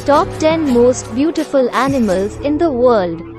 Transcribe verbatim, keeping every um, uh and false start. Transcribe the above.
Top ten Most Beautiful Animals in the World.